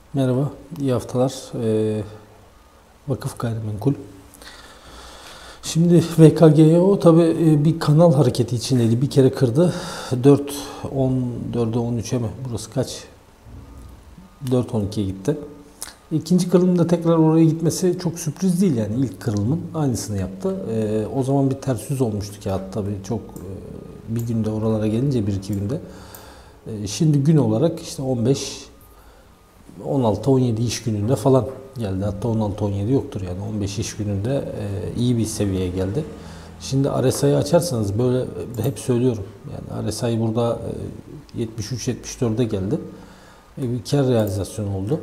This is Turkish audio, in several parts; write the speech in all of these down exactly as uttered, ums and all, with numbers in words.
Merhaba, iyi haftalar. Ee, Vakıf Gayrimenkul. Şimdi V K G O tabii bir kanal hareketi içindeydi. Bir kere kırdı. dört on, dörde on üçe mi? Burası kaç? dört on ikiye gitti. İkinci kırılımda tekrar oraya gitmesi çok sürpriz değil yani. İlk kırılımın aynısını yaptı. Ee, o zaman bir ters yüz olmuştu kağıt tabii. Çok e, bir günde oralara gelince bir iki günde. Ee, şimdi gün olarak işte on beş on altı on yedi iş gününde falan geldi. Hatta on altı on yedi yoktur yani on beş iş gününde e, iyi bir seviyeye geldi. Şimdi R S I'yi açarsanız böyle hep söylüyorum. Yani R S I burada e, yetmiş üç yetmiş dörde geldi. E, bir kar realizasyonu oldu.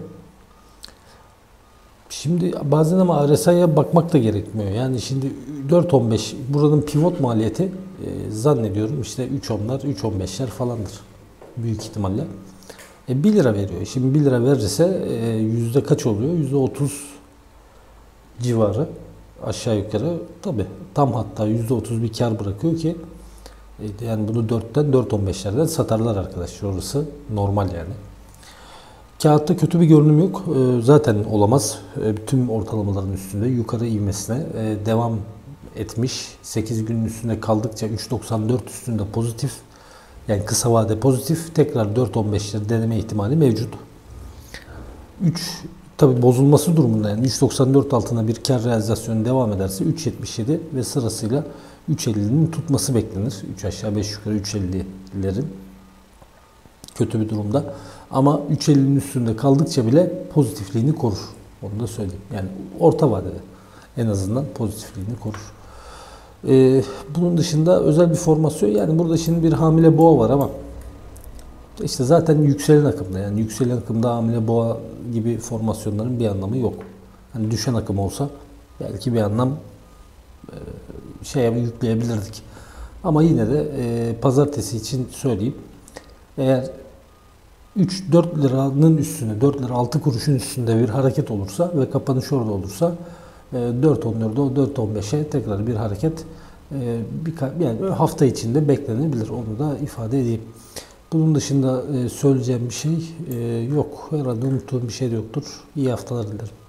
Şimdi bazen ama R S I'ye bakmak da gerekmiyor. Yani şimdi dört on beş buranın pivot maliyeti e, zannediyorum işte üç onlar üç on beşler falandır. Büyük ihtimalle. E, bir lira veriyor. Şimdi bir lira verirse e, yüzde kaç oluyor? Yüzde otuz civarı aşağı yukarı. Tabi tam hatta yüzde otuz bir kar bırakıyor ki e, yani bunu dörtten dört on beşlerden satarlar arkadaşlar. Orası normal yani. Kağıtta kötü bir görünüm yok. E, zaten olamaz. E, tüm ortalamaların üstünde yukarı ivmesine e, devam etmiş. sekiz günün üstünde kaldıkça üç doksan dört üstünde pozitif. Yani kısa vade pozitif. Tekrar dört on beşleri deneme ihtimali mevcut. üç tabi bozulması durumunda yani üç doksan dört altına bir kar realizasyonu devam ederse üç yetmiş yedi ve sırasıyla üç ellinin tutması beklenir. üç aşağı beş yukarı üç ellilerin kötü bir durumda. Ama üç ellinin üstünde kaldıkça bile pozitifliğini korur. Onu da söyleyeyim. Yani orta vadede en azından pozitifliğini korur. Ee, bunun dışında özel bir formasyon yani burada şimdi bir hamile boğa var ama işte zaten yükselen akımda yani yükselen akımda hamile boğa gibi formasyonların bir anlamı yok. Hani düşen akım olsa belki bir anlam e, şeye yükleyebilirdik. Ama yine de e, pazartesi için söyleyeyim. Eğer üç dört liranın üstüne dört lira altı kuruşun üstünde bir hareket olursa ve kapanış orada olursa e, dört on dörde dört on beşe tekrar bir hareket e, bir, yani hafta içinde beklenebilir. Onu da ifade edeyim. Bunun dışında söyleyeceğim bir şey yok. Herhalde unuttuğum bir şey de yoktur. İyi haftalar dilerim.